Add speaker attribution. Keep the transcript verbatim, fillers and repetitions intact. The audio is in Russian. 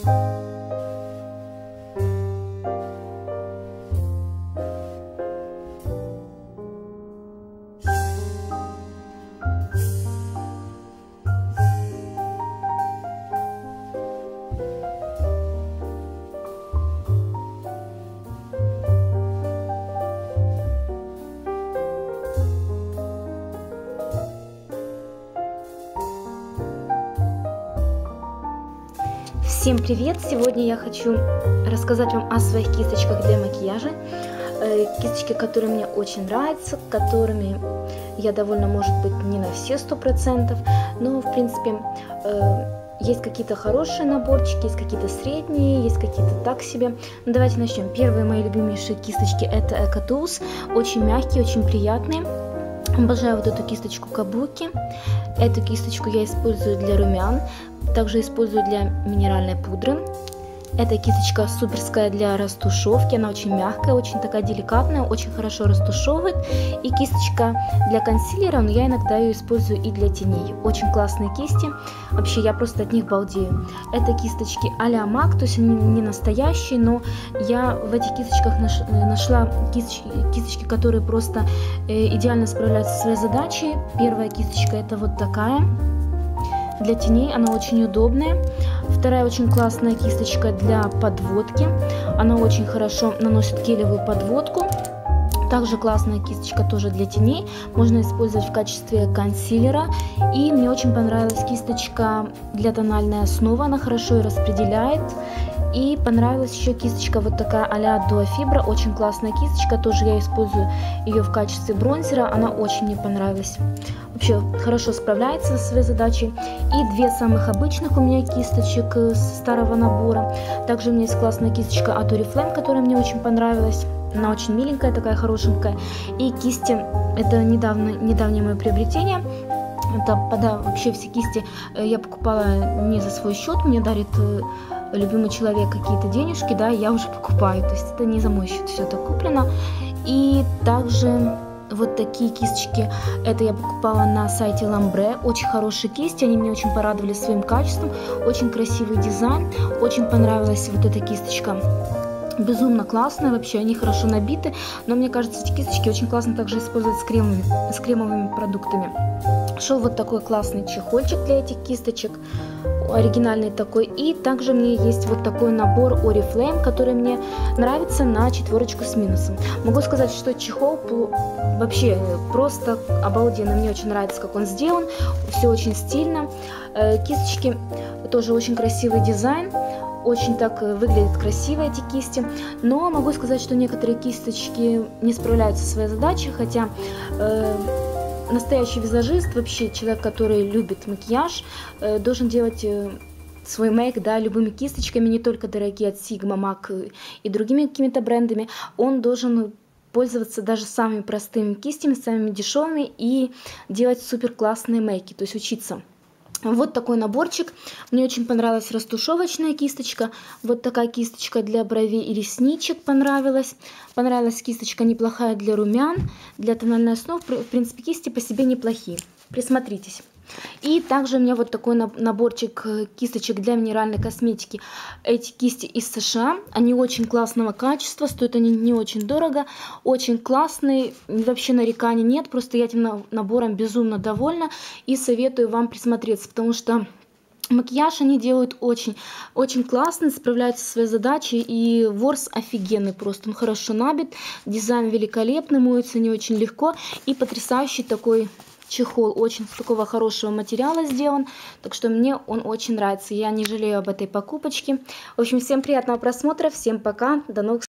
Speaker 1: Всем привет! Сегодня я хочу рассказать вам о своих кисточках для макияжа. Кисточки, которые мне очень нравятся, которыми я довольна, может быть, не на все сто процентов, но, в принципе, есть какие-то хорошие наборчики, есть какие-то средние, есть какие-то так себе. Ну, давайте начнем. Первые мои любимейшие кисточки — это Eco Tools. Очень мягкие, очень приятные. Обожаю вот эту кисточку Кабуки. Эту кисточку я использую для румян, также использую для минеральной пудры. Эта кисточка суперская для растушевки, она очень мягкая, очень такая деликатная, очень хорошо растушевывает. И кисточка для консилера, но я иногда ее использую и для теней. Очень классные кисти, вообще я просто от них балдею. Это кисточки а-ля MAC, то есть они не настоящие, но я в этих кисточках наш, нашла кисточки, кисточки, которые просто э, идеально справляются со своей задачей. Первая кисточка — это вот такая. Для теней она очень удобная. Вторая очень классная кисточка для подводки. Она очень хорошо наносит гелевую подводку. Также классная кисточка тоже для теней. Можно использовать в качестве консилера. И мне очень понравилась кисточка для тональной основы. Она хорошо ее распределяет. И понравилась еще кисточка вот такая а-ля Duo Fibra. Очень классная кисточка. Тоже я использую ее в качестве бронзера. Она очень мне понравилась. Вообще хорошо справляется со своей задачей. И две самых обычных у меня кисточек с старого набора. Также у меня есть классная кисточка от Oriflame, которая мне очень понравилась. Она очень миленькая, такая хорошенькая. И кисти — это недавно, недавнее мое приобретение. Это, да, вообще все кисти я покупала не за свой счет. Мне дарит любимый человек какие-то денежки, да, я уже покупаю. То есть это не за мой счет все это куплено. И также вот такие кисточки, это я покупала на сайте Lambre. Очень хорошие кисти, они меня очень порадовали своим качеством. Очень красивый дизайн, очень понравилась вот эта кисточка. Безумно классная, вообще они хорошо набиты. Но мне кажется, эти кисточки очень классно также использовать с кремовыми, с кремовыми продуктами. Шел вот такой классный чехольчик для этих кисточек, оригинальный такой. И также мне есть вот такой набор Oriflame, который мне нравится на четверочку с минусом. Могу сказать, что чехол вообще просто обалденно. Мне очень нравится, как он сделан. Все очень стильно. Кисточки тоже очень красивый дизайн. Очень так выглядят красиво эти кисти. Но могу сказать, что некоторые кисточки не справляются со своей задачей, хотя э, настоящий визажист, вообще человек, который любит макияж, э, должен делать э, свой мейк, да, любыми кисточками, не только дорогие от Sigma, MAC и другими какими-то брендами. Он должен пользоваться даже самыми простыми кистями, самыми дешевыми и делать супер классные мейки, то есть учиться. Вот такой наборчик. Мне очень понравилась растушевочная кисточка. Вот такая кисточка для бровей и ресничек понравилась. Понравилась кисточка неплохая для румян, для тональной основы. В принципе, кисти по себе неплохие. Присмотритесь. И также у меня вот такой наборчик кисточек для минеральной косметики. Эти кисти из США. Они очень классного качества. Стоят они не очень дорого. Очень классные. Вообще нареканий нет. Просто я этим набором безумно довольна. И советую вам присмотреться. Потому что макияж они делают очень, очень классно, справляются со своей задачей. И ворс офигенный просто. Он хорошо набит. Дизайн великолепный. Моется не очень легко. И потрясающий такой чехол, очень с такого хорошего материала сделан, так что мне он очень нравится, я не жалею об этой покупочке. В общем, всем приятного просмотра, всем пока, до новых встреч.